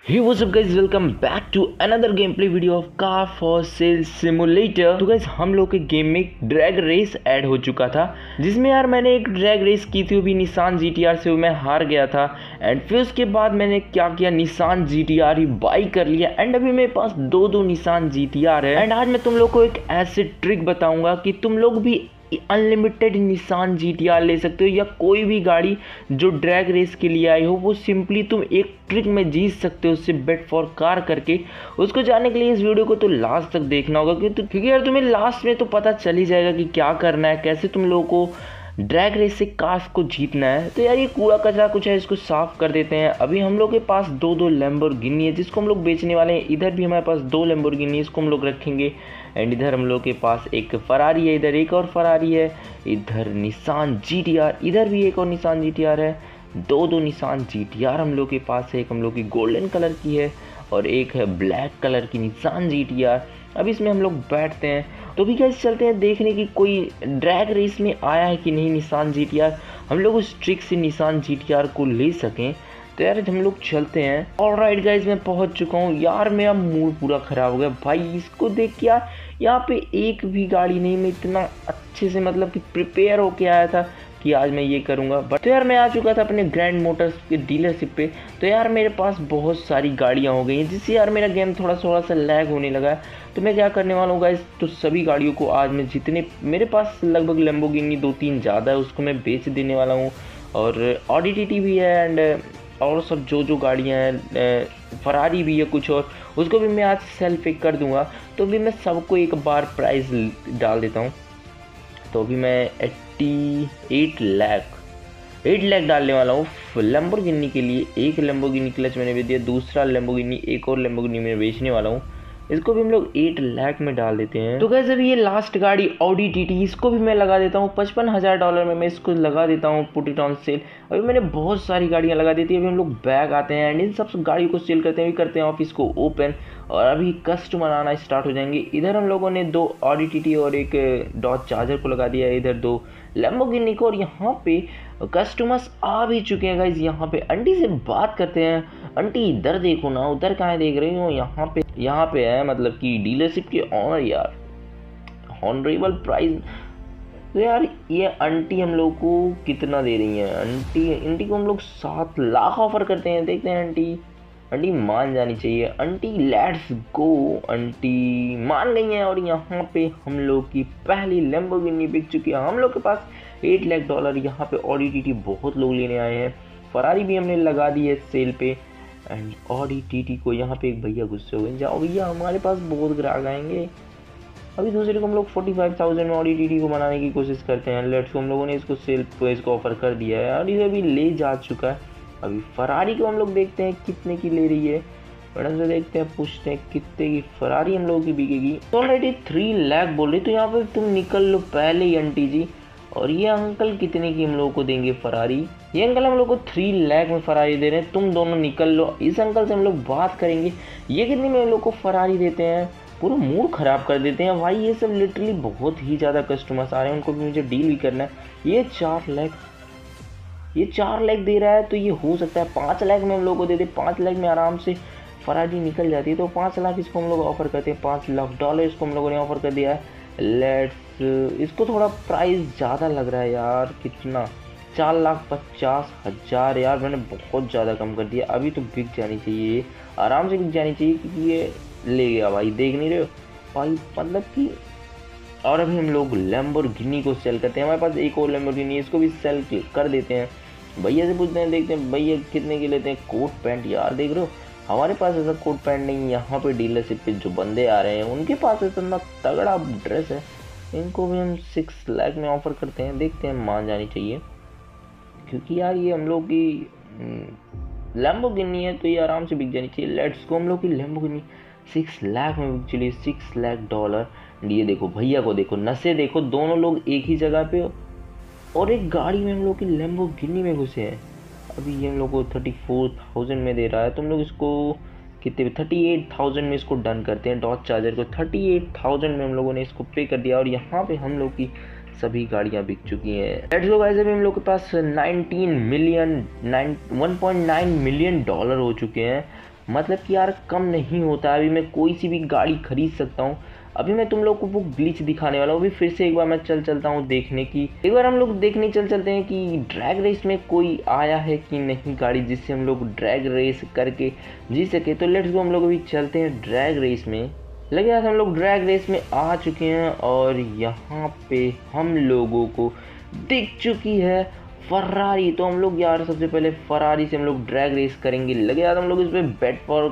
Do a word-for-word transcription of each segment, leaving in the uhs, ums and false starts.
Hey, what's up guys, welcome back to another game play video of car for sale simulator. तो guys हम लोग के game में drag race add हो चुका था, जिसमें यार मैंने एक ड्रैग रेस की थी, वो भी निसान जी टी आर से, वो मैं हार गया था। एंड फिर उसके बाद मैंने क्या किया, निसान जी टी आर ही बाई कर लिया। एंड अभी मेरे पास दो दो निसान जी टी आर है। एंड आज मैं तुम लोग को एक ऐसे ट्रिक बताऊंगा कि तुम लोग भी unlimited Nissan G T R ले सकते हो, या कोई भी गाड़ी जो ड्रैग रेस के लिए आई हो, वो सिंपली तुम एक ट्रिक में जीत सकते हो उससे बेट फॉर कार करके। उसको जानने के लिए इस वीडियो को तो लास्ट तक देखना होगा, क्योंकि क्योंकि यार तुम्हें लास्ट में तो पता चल ही जाएगा कि क्या करना है, कैसे तुम लोगों को ड्रैग रेस से कार्स को जीतना है। तो यार ये कूड़ा कचरा कुछ है, इसको साफ कर देते हैं। अभी हम लोग के पास दो दो लैम्बोर्गिनी है, जिसको हम लोग बेचने वाले हैं। इधर भी हमारे पास दो लैम्बोर्गिनी है, इसको हम लोग रखेंगे। एंड इधर हम लोग के पास एक फरारी है, इधर एक और फरारी है, इधर निसान जी टी आर, इधर भी एक और निसान जी टी आर है। दो दो निसान जी टी आर हम लोग के पास है। एक हम लोग की गोल्डन कलर की है और एक है ब्लैक कलर की निसान जी टी आर। अब इसमें हम लोग बैठते हैं। तो भी कैसे चलते हैं देखने की कोई ड्रैग रेस में आया है कि नहीं निसान जी टी आर, हम लोग उस ट्रिक से निसान जी टी आर को ले सकें। तो यार हम लोग चलते हैं। ऑलराइट गाइज, मैं पहुंच चुका हूँ। यार मेरा मूड पूरा ख़राब हो गया भाई, इसको देख के यार यहाँ पे एक भी गाड़ी नहीं। मैं इतना अच्छे से मतलब कि प्रिपेयर होके आया था कि आज मैं ये करूँगा। बट तो यार मैं आ चुका था अपने ग्रैंड मोटर्स के डीलरशिप पे। तो यार मेरे पास बहुत सारी गाड़ियाँ हो गई हैं, जिससे यार मेरा गेम थोड़ा थोड़ा सा लैग होने लगा है। तो मैं क्या करने वाला हूँ गाइस, तो सभी गाड़ियों को आज मैं जितने मेरे पास लगभग लैम्बोर्गिनी दो तीन ज़्यादा है, उसको मैं बेच देने वाला हूँ। और ऑडी टी टी भी है, एंड और सब जो जो गाड़ियाँ हैं, फरारी भी है कुछ, और उसको भी मैं आज सेल पे कर दूंगा। तो भी मैं सबको एक बार प्राइस डाल देता हूँ। तो अभी मैं eighty eight lakh eight lakh डालने वाला हूँ लैम्बोर्गिनी के लिए। एक लैम्बोर्गिनी क्लच मैंने बेच दिया, दूसरा लैम्बोर्गिनी एक और लैम्बोर्गिनी मैं बेचने वाला हूँ। इसको भी हम लोग एट लाख में डाल देते हैं। तो गाइस अभी ये लास्ट गाड़ी ऑडी टी टी, इसको भी मैं लगा देता हूँ पचपन हज़ार डॉलर में। मैं इसको लगा देता हूँ, पुट इट ऑन सेल। अभी मैंने बहुत सारी गाड़ियाँ लगा दी थी। अभी हम लोग बैग आते हैं एंड इन सब गाड़ियों को सेल करते हैं। अभी करते हैं ऑफिस को ओपन, और अभी कस्टमर आना स्टार्ट हो जाएंगे। इधर हम लोगों ने दो ऑडी टी टी और एक डॉज चार्जर को लगा दिया है, इधर दो लैम्बोर्गिनी को। और यहाँ पे कस्टमर्स आ भी चुके हैं गाइज। यहाँ पे आंटी से बात करते हैं। आंटी इधर देखो ना, उधर कहाँ देख रही हो, यहाँ पे यहाँ पे है मतलब कि डीलरशिप के ऑनर यार, ऑनरेबल प्राइस। तो यार ये आंटी हम लोग को कितना दे रही है, आंटी आंटी को हम लोग सात लाख ऑफर करते हैं। देखते हैं आंटी आंटी मान जानी चाहिए। आंटी लेट्स गो, आंटी मान गई हैं। और यहाँ पे हम लोग की पहली लैम्बोर्गिनी बिक चुकी है। हम लोग के पास एट लाख डॉलर यहाँ पे ऑडी टी टी बहुत लोग लेने आए हैं। फरारी भी हमने लगा दी है सेल पे। एंड ऑडी टी टी को यहाँ पे एक भैया गुस्से हो गए, जाओ भैया हमारे पास बहुत ग्राहक आएंगे। अभी दूसरे को हम लोग फोर्टी फाइव थाउजेंड में ऑडी टी टी को बनाने की कोशिश करते हैं। लेट्स को हम लोगों ने इसको सेल पे इसको ऑफर कर दिया है और इसे भी ले जा चुका है। अभी फरारी को हम लोग देखते हैं कितने की ले रही है। मैडम से देखते हैं, पूछते हैं कितने की फरारी हम लोगों की बिकेगी। तो ऑलरेडी थ्री लाख बोल रही, तो यहाँ पे तुम निकल लो पहले ही आंटी जी। और ये अंकल कितने की हम लोगों को देंगे फरारी? ये अंकल हम लोग को थ्री लाख में फरारी दे रहे हैं। तुम दोनों निकल लो, इस अंकल से हम लोग बात करेंगे ये कितने में हम लोग को फरारी देते हैं। पूरा मूड ख़राब कर देते हैं भाई। ये सब लिटरली बहुत ही ज़्यादा कस्टमर्स आ रहे हैं, उनको भी मुझे डील भी करना है। ये चार लाख ये चार लाख दे रहा है, तो ये हो सकता है पाँच लाख में हम लोग को दे दे। पाँच लाख में आराम से फरारी निकल जाती है। तो पाँच लाख इसको हम लोग ऑफर करते हैं। पाँच लाख डॉलर इसको हम लोगों ने ऑफर कर दिया है। लेट्स, इसको थोड़ा प्राइस ज़्यादा लग रहा है यार। कितना, चार लाख पचास हज़ार यार, मैंने बहुत ज़्यादा कम कर दिया। अभी तो बिक जानी चाहिए, आराम से बिक जानी चाहिए, क्योंकि ये ले गया भाई, देख नहीं रहे हो भाई, मतलब कि। और अभी हम लोग लैम्बोर्गिनी को सेल करते हैं। हमारे पास एक और लैम्बोर्गिनी, इसको भी सेल कर देते हैं। भैया से पूछते हैं, देखते हैं भैया कितने के लेते हैं। कोट पैंट यार देख रहे हो, हमारे पास ऐसा कोट पैंट नहीं। यहाँ पे डीलरशिप पे जो बंदे आ रहे हैं उनके पास इतना तगड़ा ड्रेस है। इनको भी हम सिक्स लाख में ऑफर करते हैं। देखते हैं, मान जानी चाहिए, क्योंकि यार ये हम लोग की लैम्बोर्गिनी है, तो ये आराम से बिक जानी चाहिए। लेट्स को, हम लोग की लैम्बोर्गिनी सिक्स लाख में बिक चली, सिक्स लाख डॉलर। ये देखो भैया को देखो, नशे देखो, दोनों लोग एक ही जगह पे और एक गाड़ी में हम लोग की लैम्बोर्गिनी में घुसे हैं। अभी ये हम लोग को थर्टी फोर थाउजेंड में दे रहा है। तुम लोग इसको कितने, थर्टी एट थाउजेंड में इसको डन करते हैं। डॉज चार्जर को थर्टी एट थाउजेंड में हम लोगों ने इसको पे कर दिया। और यहाँ पे हम लोग की सभी गाड़ियाँ बिक चुकी हैं। लेट्स गो गाइस, अभी हम लोग के पास nineteen million one point nine million dollar हो चुके हैं। मतलब कि यार कम नहीं होता है। अभी मैं कोई सी भी गाड़ी खरीद सकता हूँ। अभी मैं तुम लोग को वो ग्लिच दिखाने वाला हूँ। अभी फिर से एक बार मैं चल चलता हूँ देखने की, एक बार हम लोग देखने चल चलते हैं कि ड्रैग रेस में कोई आया है कि नहीं गाड़ी जिससे हम लोग ड्रैग रेस करके जी सके। तो लेट्स गो, हम लोग अभी चलते हैं ड्रैग रेस में। लगे यार हम लोग ड्रैग रेस में आ चुके हैं और यहाँ पे हम लोगों को दिख चुकी है फरारी। तो हम लोग यार सबसे पहले फरारी से हम लोग ड्रैग रेस करेंगे। लगे यार हम लोग इस पर बेट फॉर,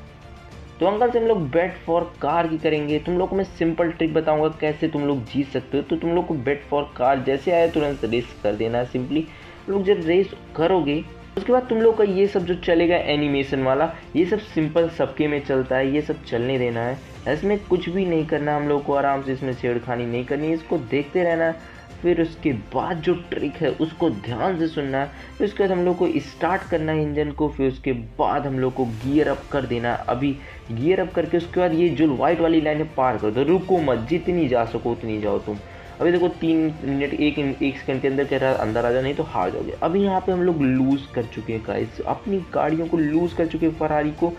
तो अंकल से हम लोग बेट फॉर कार की करेंगे। तुम लोग को मैं सिंपल ट्रिक बताऊंगा कैसे तुम लोग जीत सकते हो। तो तुम लोग को बेट फॉर कार जैसे आया तुरंत रेस कर देना है। सिंपली लोग जब रेस करोगे उसके बाद तुम लोग का ये सब जो चलेगा एनिमेशन वाला, ये सब सिंपल सबके में चलता है, ये सब चलने देना है। इसमें कुछ भी नहीं करना, हम लोग को आराम से इसमें छेड़खानी नहीं करनी है, इसको देखते रहना है। फिर उसके बाद जो ट्रिक है उसको ध्यान से सुनना है। फिर उसके बाद हम लोग को स्टार्ट करना है इंजन को। फिर उसके बाद हम लोग को गियर अप कर देना है। अभी गियर अप करके उसके बाद ये जो वाइट वाली लाइन है पार कर दो, रुको मत, जितनी जा सको उतनी जाओ तुम। अभी देखो तीन मिनट एक एक सेकंड के अंदर कह रहा है अंदर आ जाओ नहीं तो हार जाओगे। अभी यहाँ पे हम लोग लूज़ कर चुके हैं गाइस, अपनी गाड़ियों को लूज़ कर चुके हैं फरारी को।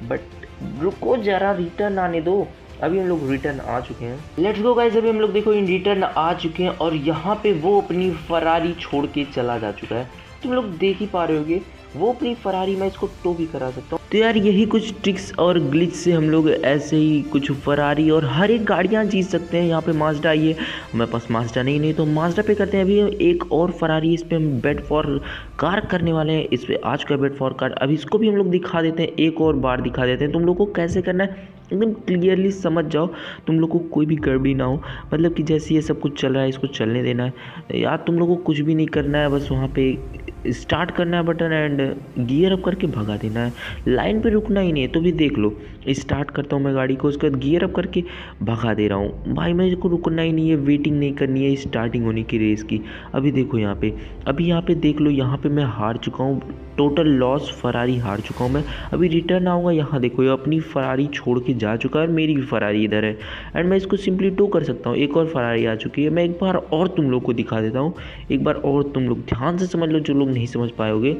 बट रुको जरा, रिटर्न आने दो। अभी हम लोग रिटर्न आ चुके हैं। लेट्स गो गाइस, अभी हम लोग देखो इन रिटर्न आ चुके हैं और यहाँ पे वो अपनी फरारी छोड़ के चला जा चुका है। तुम लोग देख ही पा रहे होगे वो अपनी फरारी, मैं इसको टो भी करा सकता हूँ। तो यार यही कुछ ट्रिक्स और ग्लिच से हम लोग ऐसे ही कुछ फरारी और हर एक गाड़ियाँ जीत सकते हैं। यहाँ पे माजडा आई है, हमारे पास माजडा नहीं नहीं तो माजडा पे करते हैं। अभी एक और फरारी, इस पर हम बेट फॉर कार करने वाले हैं। इस पर आ चुका है बेट फॉर कार। अभी इसको भी हम लोग दिखा देते हैं, एक और बार दिखा देते हैं। तुम लोग को कैसे करना है एकदम क्लियरली समझ जाओ, तुम लोग को कोई भी गड़बड़ी ना हो। मतलब कि जैसे ये सब कुछ चल रहा है इसको चलने देना है यार। तुम लोग को कुछ भी नहीं करना है, बस वहाँ पे स्टार्ट करना है बटन एंड गियर अप करके भगा देना है। लाइन पे रुकना ही नहीं है। तो भी देख लो, स्टार्ट करता हूँ मैं गाड़ी को, उसके बाद गियर अप करके भगा दे रहा हूँ। भाई मेरे को रुकना ही नहीं है, वेटिंग नहीं करनी है स्टार्टिंग होने की रेस की। अभी देखो यहाँ पे, अभी यहाँ पे देख लो, यहाँ पे मैं हार चुका हूँ, टोटल लॉस, फरारी हार चुका हूँ मैं। अभी रिटर्न आऊँगा, यहाँ देखो ये अपनी फरारी छोड़ के जा चुका है और मेरी भी फरारी इधर है एंड मैं इसको सिंपली टो कर सकता हूँ। एक और फरारी आ चुकी है। मैं एक बार और तुम लोग को दिखा देता हूँ, एक बार और तुम लोग ध्यान से समझ लो जो लोग नहीं समझ पाओगे।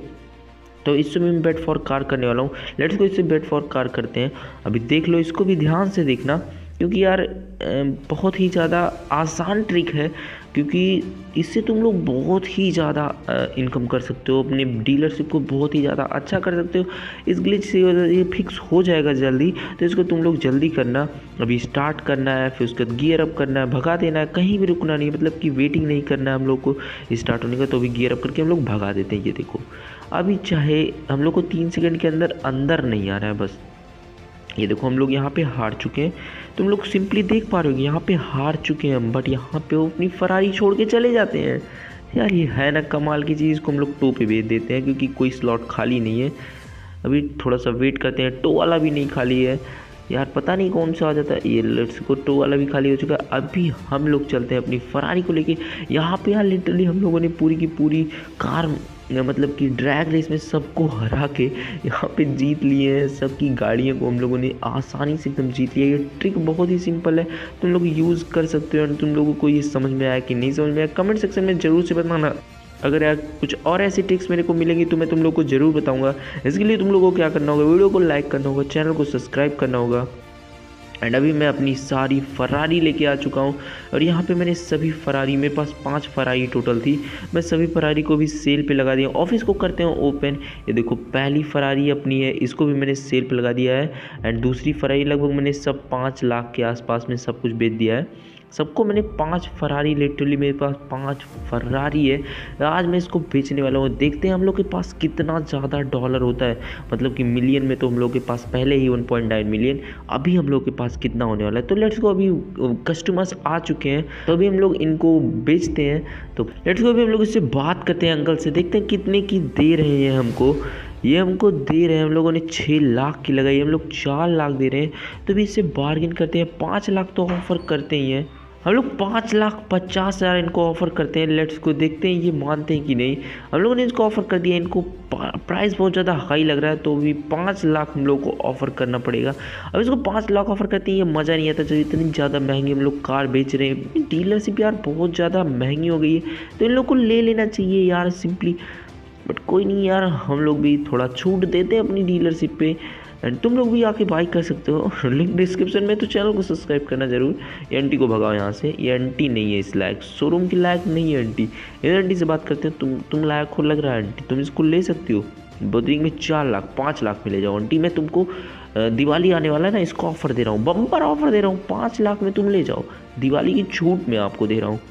तो इससे भी मैं बेट फॉर कार करने वाला हूँ। लेट्स को इससे बेट फॉर कार करते हैं। अभी देख लो, इसको भी ध्यान से देखना क्योंकि यार बहुत ही ज़्यादा आसान ट्रिक है, क्योंकि इससे तुम लोग बहुत ही ज़्यादा इनकम कर सकते हो, अपने डीलरशिप को बहुत ही ज़्यादा अच्छा कर सकते हो। इस ग्लिच से ये फिक्स हो जाएगा जल्दी, तो इसको तुम लोग जल्दी करना। अभी स्टार्ट करना है, फिर उसके बाद गियर अप करना है, भगा देना है, कहीं भी रुकना नहीं, मतलब कि वेटिंग नहीं करना है हम लोग को स्टार्ट होने का। तो अभी गियर अप करके हम लोग भगा देते हैं। ये देखो अभी चाहे हम लोग को तीन सेकंड के अंदर अंदर नहीं आ रहा है, बस ये देखो हम लोग यहाँ पे हार चुके हैं। तुम लोग सिंपली देख पा रहे हो यहाँ पे हार चुके हैं हम, बट यहाँ पे वो अपनी फरारी छोड़ के चले जाते हैं। यार ये है ना कमाल की चीज़, को हम लोग टो पे भेज देते हैं क्योंकि कोई स्लॉट खाली नहीं है। अभी थोड़ा सा वेट करते हैं, टो वाला भी नहीं खाली है यार, पता नहीं कौन सा आ जाता है। ये लेट्स को, टो वाला भी खाली हो चुका है। अभी हम लोग चलते हैं अपनी फरारी को लेके। यहाँ पे यार लिटरली हम लोगों ने पूरी की पूरी कार, मतलब कि ड्रैग रेस में सबको हरा के यहाँ पे जीत लिए हैं। सबकी गाड़ियों को हम लोगों ने आसानी से एकदम जीत लिया। ये ट्रिक बहुत ही सिंपल है, तुम लोग यूज़ कर सकते हो। और तुम लोगों को ये समझ में आया कि नहीं समझ में आया, कमेंट सेक्शन में ज़रूर से बताना। अगर यार कुछ और ऐसी ट्रिक्स मेरे को मिलेंगी तो मैं तुम लोग को ज़रूर बताऊंगा। इसके लिए तुम लोगों को क्या करना होगा, वीडियो को लाइक करना होगा, चैनल को सब्सक्राइब करना होगा। एंड अभी मैं अपनी सारी फरारी लेके आ चुका हूँ और यहाँ पे मैंने सभी फरारी, मेरे पास पांच फरारी टोटल थी, मैं सभी फरारी को भी सेल पे लगा दिया। ऑफिस को करते हैं ओपन। ये देखो पहली फरारी अपनी है, इसको भी मैंने सेल पे लगा दिया है। एंड दूसरी फरारी लगभग मैंने सब पाँच लाख के आसपास में सब कुछ बेच दिया है। सबको मैंने पांच फरारी, लिटरली मेरे पास पांच फरारी है। आज मैं इसको बेचने वाला हूँ। देखते हैं हम लोग के पास कितना ज़्यादा डॉलर होता है, मतलब कि मिलियन में तो हम लोग के पास पहले ही वन पॉइंट नाइन मिलियन, अभी हम लोग के पास कितना होने वाला है। तो लेट्स को, अभी कस्टमर्स आ चुके हैं तो अभी हम लोग इनको बेचते हैं। तो लेट्स को अभी हम लोग इससे बात करते हैं अंकल से, देखते हैं कितने की दे रहे हैं हमको। ये हमको दे रहे हैं, हम लोगों ने छः लाख की लगाई, हम लोग चार लाख दे रहे हैं। तो भी इससे बार्गिन करते हैं, पाँच लाख तो ऑफर करते ही हैं हम लोग, पाँच लाख पचास हज़ार इनको ऑफ़र करते हैं। लेट्स को देखते हैं ये मानते हैं कि नहीं। हम लोगों ने इसको ऑफ़र कर दिया, इनको प्राइस बहुत ज़्यादा हाई लग रहा है तो भी पाँच लाख हम लोग को ऑफ़र करना पड़ेगा। अब इसको पाँच लाख ऑफ़र करते हैं, ये मज़ा नहीं आता जब इतनी ज़्यादा महंगी हम लोग कार बेच रहे हैं। डीलरशिप यार बहुत ज़्यादा महंगी हो गई है, तो इन लोग को ले लेना चाहिए यार सिंपली। बट कोई नहीं यार, हम लोग भी थोड़ा छूट देते हैं अपनी डीलरशिप पे। एंड तुम लोग भी आके बाई कर सकते हो, लिंक डिस्क्रिप्शन में। तो चैनल को सब्सक्राइब करना जरूर। ये आंटी को भगाओ यहाँ से, ये आंटी नहीं है इस लायक, शोरूम की लायक नहीं है आंटी। ये आंटी से बात करते हैं, तुम तुम लायक हो लग रहा है आंटी, तुम इसको ले सकती हो। बदरिंग में चार लाख पाँच लाख में ले जाओ आंटी। मैं तुमको दिवाली आने वाला है ना, इसको ऑफर दे रहा हूँ, बम्पर ऑफर दे रहा हूँ, पाँच लाख में तुम ले जाओ। दिवाली की छूट में आपको दे रहा हूँ,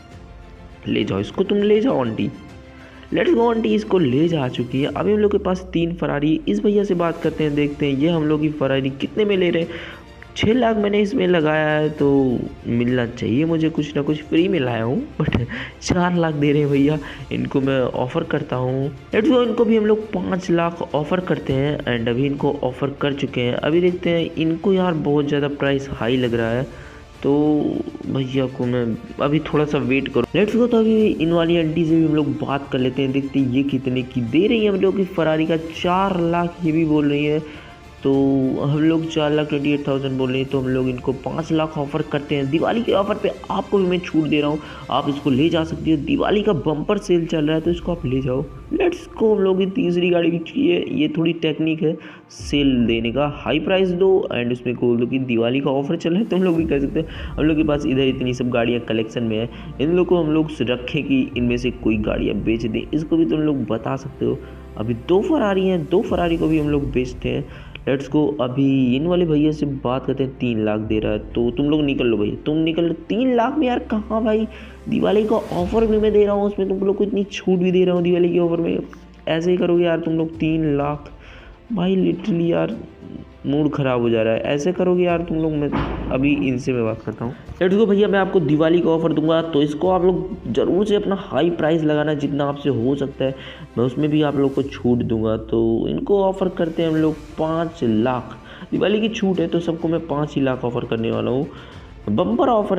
ले जाओ इसको, तुम ले जाओ आंटी। लेट्स गो आंटी इसको ले जा चुकी है। अभी हम लोग के पास तीन फरारी। इस भैया से बात करते हैं, देखते हैं ये हम लोग की फरारी कितने में ले रहे हैं। छः लाख मैंने इसमें लगाया है, तो मिलना चाहिए मुझे कुछ ना कुछ, फ्री में लाया हूँ, बट चार लाख दे रहे हैं भैया। इनको मैं ऑफ़र करता हूँ। लेट्स गो इनको भी हम लोग पाँच लाख ऑफ़र करते हैं। एंड अभी इनको ऑफ़र कर चुके हैं। अभी देखते हैं, इनको यार बहुत ज़्यादा प्राइस हाई लग रहा है, तो भैया को मैं अभी थोड़ा सा वेट करूँ। Let's go. तो अभी इन वाली आंटी से भी हम लोग बात कर लेते हैं, देखते हैं ये कितने की दे रही है हम लोग की फरारी का। चार लाख ये भी बोल रही है, तो हम लोग चार लाख ट्वेंटी एट थाउजेंड बोल रहे हैं, तो हम लोग इनको पाँच लाख ऑफ़र करते हैं। दिवाली के ऑफ़र पे आपको भी मैं छूट दे रहा हूँ, आप इसको ले जा सकती हो। दिवाली का बम्पर सेल चल रहा है, तो इसको आप ले जाओ। लेट्स को हम लोग की तीसरी गाड़ी बिकी है। ये थोड़ी टेक्निक है सेल देने का, हाई प्राइस दो एंड उसमें बोल दो कि दिवाली का ऑफ़र चल रहा है, तो हम लोग भी कर सकते हैं। हम लोग के पास इधर इतनी सब गाड़ियाँ कलेक्शन में है, इन लोग को हम लोग रखें कि इनमें से कोई गाड़ियाँ बेच दें, इसको भी तुम लोग बता सकते हो। अभी दो फरारी हैं, दो फरारी को भी हम लोग बेचते हैं। Let's go. अभी इन वाले भैया से बात करते हैं, तीन लाख दे रहा है, तो तुम लोग निकल लो भैया, तुम निकल लो। तीन लाख में यार कहाँ भाई, दिवाली का ऑफर भी मैं दे रहा हूँ, उसमें तुम लोग को इतनी छूट भी दे रहा हूँ दिवाली के ऑफर में। ऐसे ही करोगे यार तुम लोग, तीन लाख भाई लिटरली यार मूड ख़राब हो जा रहा है। ऐसे करोगे यार तुम लोग। मैं अभी इनसे मैं बात करता हूँ। लेट्स गो भैया, मैं आपको दिवाली का ऑफ़र दूंगा, तो इसको आप लोग ज़रूर से अपना हाई प्राइस लगाना, जितना आपसे हो सकता है मैं उसमें भी आप लोग को छूट दूंगा। तो इनको ऑफ़र करते हैं हम लोग पाँच लाख। दिवाली की छूट है, तो सबको मैं पाँच ही लाख ऑफ़र करने वाला हूँ। बम्पर ऑफ़र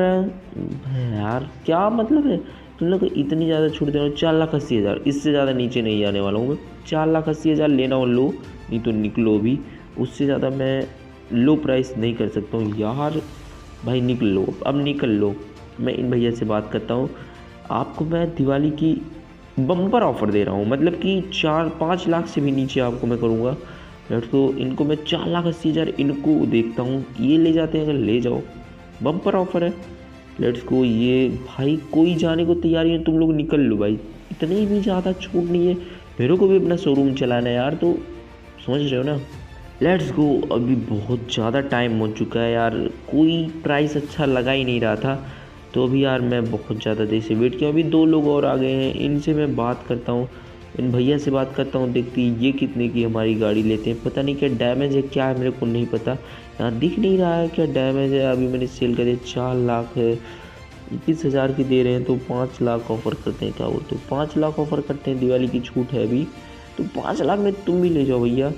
है यार, क्या मतलब है तुम लोग को इतनी ज़्यादा छूट दे रहा हूँ। चार लाख अस्सी हज़ार, इससे ज़्यादा नीचे नहीं आने वाला हूँ मैं। चार लाख अस्सी हज़ार लेना हो लो, नहीं तो निकलो भी। उससे ज़्यादा मैं लो प्राइस नहीं कर सकता हूँ यार। भाई निकल लो, अब निकल लो। मैं इन भैया से बात करता हूँ, आपको मैं दिवाली की बम्पर ऑफ़र दे रहा हूँ, मतलब कि चार पाँच लाख से भी नीचे आपको मैं करूँगा। Let's go. इनको मैं चार लाख अस्सी हज़ार इनको देखता हूँ, ये ले जाते हैं, अगर ले जाओ, बम्पर ऑफ़र है। Let's go. ये भाई कोई जाने को तैयारी है, तुम लोग निकल लो भाई, इतनी भी ज़्यादा छूट नहीं है। मेरे को भी अपना शोरूम चलाना है यार, तो समझ रहे हो ना। Let's go. अभी बहुत ज़्यादा टाइम हो चुका है यार, कोई प्राइस अच्छा लगा ही नहीं रहा था, तो अभी यार मैं बहुत ज़्यादा देर से वेट किया। अभी दो लोग और आ गए हैं, इनसे मैं बात करता हूँ, इन भैया से बात करता हूँ, देखती ये कितने की हमारी गाड़ी लेते हैं। पता नहीं क्या डैमेज है, क्या है मेरे को नहीं पता, यहाँ दिख नहीं रहा है क्या डैमेज है। अभी मैंने सेल कर दिया, चार लाख है, इक्कीस हज़ार की दे रहे हैं, तो पाँच लाख ऑफ़र करते हैं। क्या बोलते हो, पाँच लाख ऑफ़र करते हैं, दिवाली की छूट है अभी, तो पाँच लाख में तुम भी ले जाओ भैया।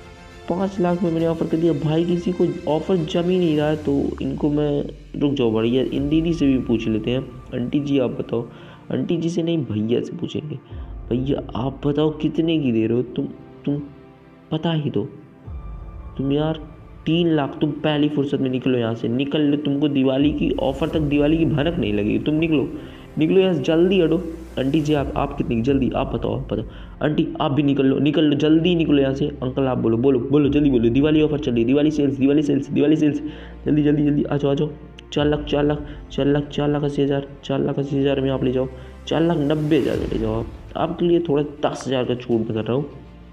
पाँच लाख में मैंने ऑफ़र कर दिया भाई, किसी को ऑफ़र जम ही नहीं रहा है, तो इनको मैं रुक जाओ बढ़िया। इन दीदी से भी पूछ लेते हैं। आंटी जी आप बताओ, आंटी जी से नहीं भैया से पूछेंगे। भैया आप बताओ कितने की दे रहे हो तुम तुम पता ही दो तुम यार। तीन लाख, तुम पहली फुर्सत में निकलो यहाँ से, निकल लो। तुमको दिवाली की ऑफ़र तक दिवाली की भनक नहीं लगेगी, तुम निकलो निकलो यहाँ से, जल्दी हटो। आंटी जी आप आप कितनी जल्दी, आप बताओ आप बताओ। आंटी आप भी निकल लो निकल लो, जल्दी निकलो यहाँ से। अंकल आप बोलो बोलो बोलो जल्दी बोलो, दिवाली ऑफर चल रही है, Diwali sales Diwali sales Diwali sales, जल्दी जल्दी जल्दी आ जाओ आ जाओ। चार लाख चार लाख चार लाख चार लाख अस्सी हज़ार चार लाख अस्सी हज़ार में आप ले जाओ, चार लाख नब्बे हज़ार में ले जाओ। आप आपके लिए थोड़ा दस हज़ार का छूट में कर रहा हूँ,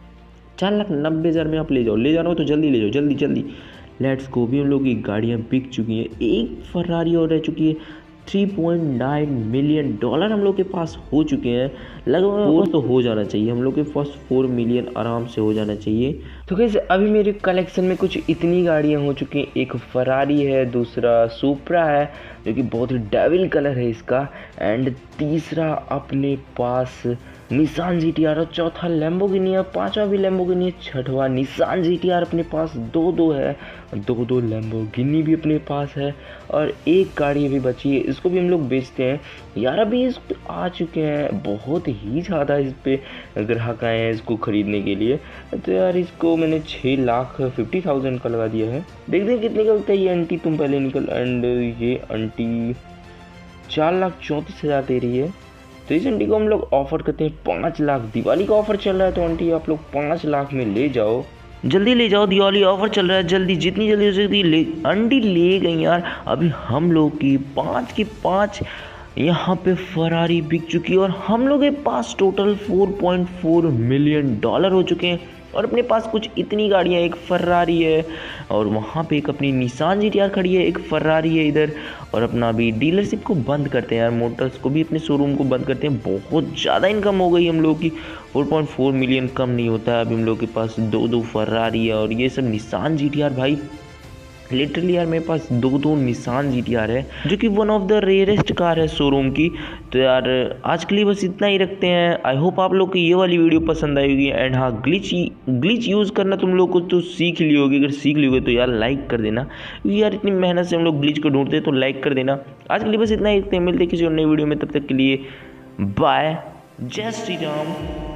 चार लाख नब्बे हज़ार में आप ले जाओ। ले जाना हो तो जल्दी ले जाओ, जल्दी जल्दी। Let's go. भी हम लोग की गाड़ियाँ बिक चुकी हैं, एक फरारी और रह चुकी है। तीन पॉइंट नौ मिलियन डॉलर हम लोग के पास हो चुके हैं, लगभग वो तो हो जाना चाहिए, हम लोग के पास फोर मिलियन आराम से हो जाना चाहिए। तो कैसे अभी मेरे कलेक्शन में कुछ इतनी गाड़ियाँ हो चुकी हैं, एक फरारी है, दूसरा सुपरा है जो कि बहुत ही डेविल कलर है इसका, एंड तीसरा अपने पास निसान जी टी आर, और चौथा लैम्बोर्गिनी है, पांचवा भी लैम्बोर्गिनी है, छठवा निसान जी टी आर अपने पास दो दो है, दो दो लैम्बोर्गिनी भी अपने पास है, और एक गाड़ी अभी बची है, इसको भी हम लोग बेचते हैं यार। अभी इस पे आ चुके हैं बहुत ही ज़्यादा, इस पे ग्राहक आए हैं इसको ख़रीदने के लिए, तो यार इसको मैंने छः लाख फिफ्टी थाउजेंड का लगा दिया है। देखते हैं कितने का होता है। ये आंटी तुम पहले निकल, एंड ये आंटी चार लाख चौंतीस हज़ार दे रही है, तो इस आंटी को हम लोग ऑफ़र करते हैं पाँच लाख। दिवाली का ऑफ़र चल रहा है, तो आंटी आप लोग पाँच लाख में ले जाओ। जल्दी ले जाओ, दिवाली ऑफर चल रहा है, जल्दी जितनी जल्दी हो सकती ले। अंडी ले गई यार। अभी हम लोग की पाँच की पाँच यहाँ पे फरारी बिक चुकी है और हम लोग के पास टोटल चार पॉइंट चार मिलियन डॉलर हो चुके हैं और अपने पास कुछ इतनी गाड़ियाँ, एक फरारी है और वहाँ पे एक अपनी निसान जीटीआर खड़ी है, एक फरारी है इधर। और अपना अभी डीलरशिप को बंद करते हैं यार, मोटर्स को भी अपने शोरूम को बंद करते हैं। बहुत ज़्यादा इनकम हो गई हम लोग की, चार पॉइंट चार मिलियन कम नहीं होता है। अभी हम लोग के पास दो दो फरारी है और ये सब निसान जीटीआर भाई लिटरली यार मेरे पास दो दो निसान जीटीआर है जो कि one of the rarest car है शोरूम की। तो यार आज के लिए बस इतना ही रखते हैं। आई होप आप लोग को ये वाली वीडियो पसंद आई होगी। एंड हाँ, ग्लिच ग्लिच यूज़ करना तुम लोग को तो सीख ली होगी। अगर सीख ली होगी तो यार लाइक कर देना, क्योंकि यार इतनी मेहनत से हम लोग ग्लिच को ढूंढते हैं, तो लाइक कर देना। आज के लिए बस इतना ही रखते हैं, मिलते हैं किसी और नई वीडियो में। तब तक के लिए बाय, जय श्री राम।